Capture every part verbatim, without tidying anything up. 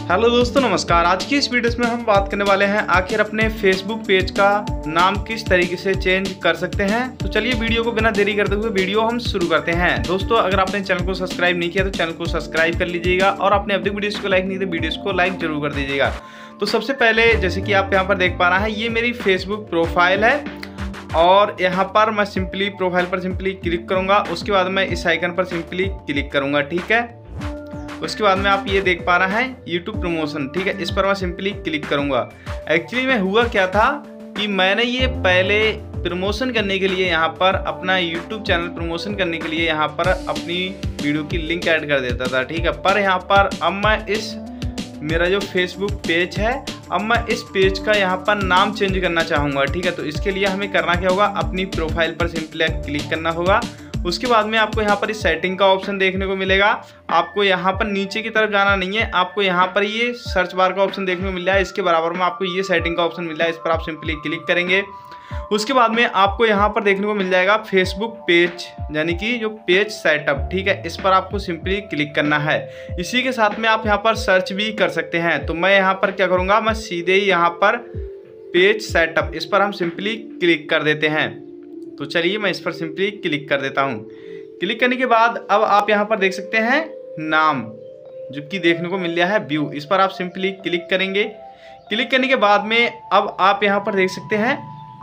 Hello दोस्तों, नमस्कार। आज की इस वीडियो में हम बात करने वाले हैं आखिर अपने फेसबुक पेज का नाम किस तरीके से चेंज कर सकते हैं। तो चलिए वीडियो को बिना देरी करते हुए वीडियो हम शुरू करते हैं। दोस्तों, अगर आपने चैनल को सब्सक्राइब नहीं किया तो चैनल को सब्सक्राइब कर लीजिएगा और आपने अभी वीडियोस को लाइक नहीं किया तो वीडियोस को लाइक जरूर कर दीजिएगा। तो सबसे पहले जैसे कि आप यहाँ पर देख पा रहे हैं, ये मेरी फेसबुक प्रोफाइल है और यहाँ पर मैं सिंपली प्रोफाइल पर सिंपली क्लिक करूँगा। उसके बाद मैं इस आइकन पर सिंपली क्लिक करूँगा, ठीक है। उसके बाद में आप ये देख पा रहे हैं यूट्यूब प्रमोशन, ठीक है। इस पर मैं सिंपली क्लिक करूँगा। एक्चुअली में हुआ क्या था कि मैंने ये पहले प्रमोशन करने के लिए यहाँ पर अपना यूट्यूब चैनल प्रमोशन करने के लिए यहाँ पर अपनी वीडियो की लिंक ऐड कर देता था, ठीक है। पर यहाँ पर अब मैं इस मेरा जो फेसबुक पेज है, अब मैं इस पेज का यहाँ पर नाम चेंज करना चाहूँगा, ठीक है। तो इसके लिए हमें करना क्या होगा, अपनी प्रोफाइल पर सिंपली क्लिक करना होगा। उसके बाद में आपको यहाँ पर इस सेटिंग का ऑप्शन देखने को मिलेगा। आपको यहाँ पर नीचे की तरफ जाना नहीं है, आपको यहाँ पर ये सर्च बार का ऑप्शन देखने को मिल रहा है। इसके बराबर में आपको ये सेटिंग का ऑप्शन मिल रहा है, इस पर आप सिंपली क्लिक करेंगे। उसके बाद में आपको यहाँ पर देखने को मिल जाएगा फेसबुक पेज, यानी कि जो पेज सेटअप, ठीक है। इस पर आपको सिंपली क्लिक करना है। इसी के साथ में आप यहाँ पर सर्च भी कर सकते हैं। तो मैं यहाँ पर क्या करूँगा, मैं सीधे ही यहाँ पर पेज सेटअप, इस पर हम सिंपली क्लिक कर देते हैं। तो चलिए मैं इस पर सिंपली क्लिक कर देता हूँ। क्लिक करने के बाद अब आप यहाँ पर देख सकते हैं नाम, जो कि देखने को मिल रहा है व्यू। इस पर आप सिंपली क्लिक करेंगे। क्लिक करने के बाद में अब आप यहाँ पर देख सकते हैं,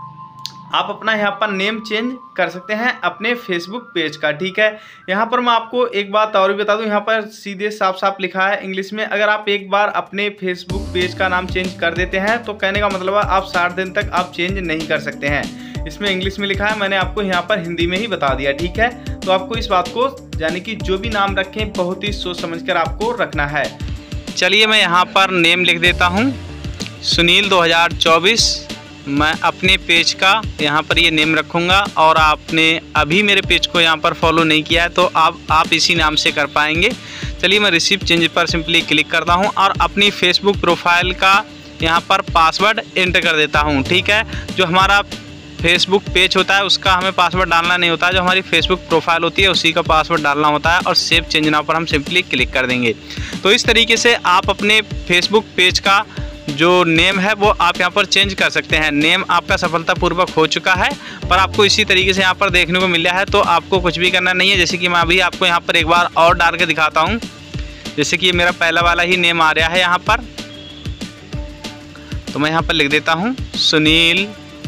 आप अपना यहाँ पर नेम चेंज कर सकते हैं अपने फेसबुक पेज का, ठीक है। यहाँ पर मैं आपको एक बात और भी बता दूँ, यहाँ पर सीधे साफ साफ लिखा है इंग्लिश में, अगर आप एक बार अपने फेसबुक पेज का नाम चेंज कर देते हैं तो कहने का मतलब है आप साठ दिन तक आप चेंज नहीं कर सकते हैं। इसमें इंग्लिश में लिखा है, मैंने आपको यहाँ पर हिंदी में ही बता दिया, ठीक है। तो आपको इस बात को, यानी कि जो भी नाम रखें, बहुत ही सोच समझ कर आपको रखना है। चलिए मैं यहाँ पर नेम लिख देता हूँ, सुनील दो हज़ार चौबीस। मैं अपने पेज का यहाँ पर ये नेम रखूँगा और आपने अभी मेरे पेज को यहाँ पर फॉलो नहीं किया है तो आप आप इसी नाम से कर पाएंगे। चलिए मैं रिसीव चेंज पर सिंपली क्लिक करता हूँ और अपनी फेसबुक प्रोफाइल का यहाँ पर पासवर्ड एंटर कर देता हूँ, ठीक है। जो हमारा फेसबुक पेज होता है उसका हमें पासवर्ड डालना नहीं होता है, जो हमारी फेसबुक प्रोफाइल होती है उसी का पासवर्ड डालना होता है और सेव चेंज नाउ पर हम सिंपली क्लिक कर देंगे। तो इस तरीके से आप अपने फेसबुक पेज का जो नेम है वो आप यहाँ पर चेंज कर सकते हैं। नेम आपका सफलतापूर्वक हो चुका है, पर आपको इसी तरीके से यहाँ पर देखने को मिल रहा है। तो आपको कुछ भी करना नहीं है। जैसे कि मैं अभी आपको यहाँ पर एक बार और डाल के दिखाता हूँ। जैसे कि ये मेरा पहला वाला ही नेम आ रहा है यहाँ पर, तो मैं यहाँ पर लिख देता हूँ सुनील,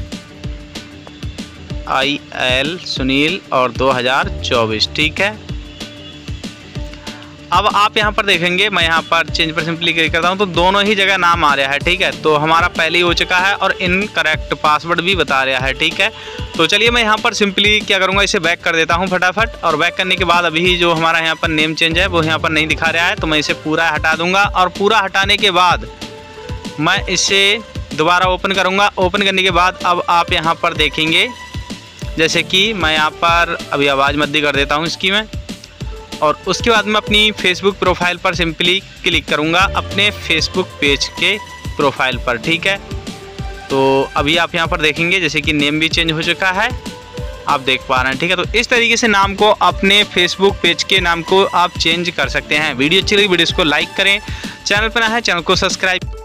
आई एल सुनील और दो हज़ार चौबीस, ठीक है। अब आप यहाँ पर देखेंगे, मैं यहाँ पर चेंज पर सिंपली क्लिक करता हूँ तो दोनों ही जगह नाम आ रहा है, ठीक है। तो हमारा पहले ही हो चुका है और इनकरेक्ट पासवर्ड भी बता रहा है, ठीक है। तो चलिए मैं यहाँ पर सिंपली क्या करूँगा, इसे बैक कर देता हूँ फटाफट। और बैक करने के बाद अभी जो हमारा यहाँ पर नेम चेंज है वो यहाँ पर नहीं दिखा रहा है, तो मैं इसे पूरा हटा दूँगा। और पूरा हटाने के बाद मैं इसे दोबारा ओपन करूँगा। ओपन करने के बाद अब आप यहाँ पर देखेंगे, जैसे कि मैं यहाँ पर अभी आवाज़ मद्दी कर देता हूँ इसकी मैं, और उसके बाद मैं अपनी फेसबुक प्रोफाइल पर सिंपली क्लिक करूँगा, अपने फेसबुक पेज के प्रोफाइल पर, ठीक है। तो अभी आप यहाँ पर देखेंगे जैसे कि नेम भी चेंज हो चुका है, आप देख पा रहे हैं, ठीक है। तो इस तरीके से नाम को, अपने फेसबुक पेज के नाम को आप चेंज कर सकते हैं। वीडियो अच्छी लगी वीडियो को लाइक करें, चैनल पर नया है चैनल को सब्सक्राइब